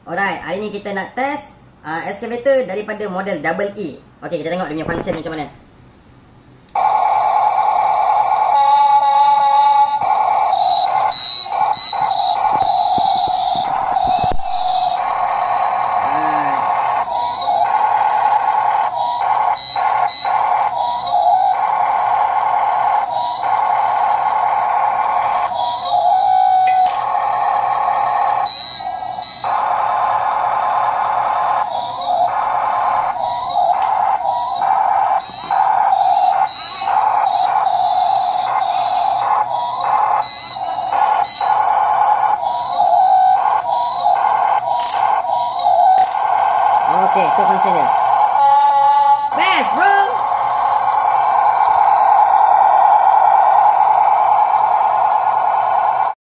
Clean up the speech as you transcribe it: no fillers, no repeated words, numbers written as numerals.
Alright, hari ni kita nak test excavator daripada model Double E. Okey, kita tengok dia punya function macam mana. Okey, itu function dia.